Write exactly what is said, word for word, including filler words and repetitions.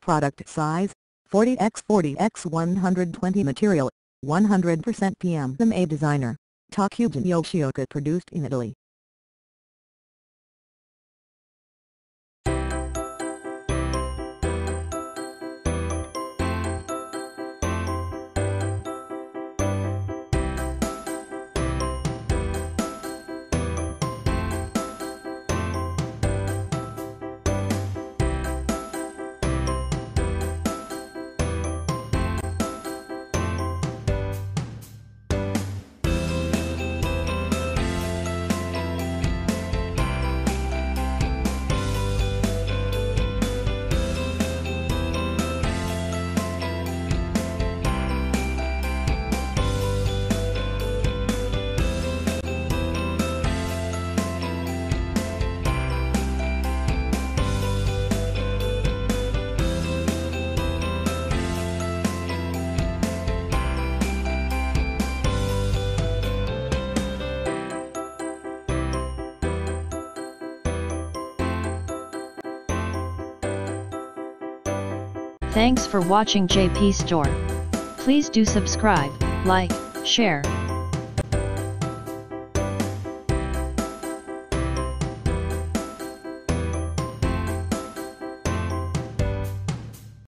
Product size, forty by forty by one hundred twenty. Material, one hundred percent P M M A. Designer, Tokujin. Yoshioka. Produced in Italy. Thanks for watching J P Store. Please do subscribe, like, share,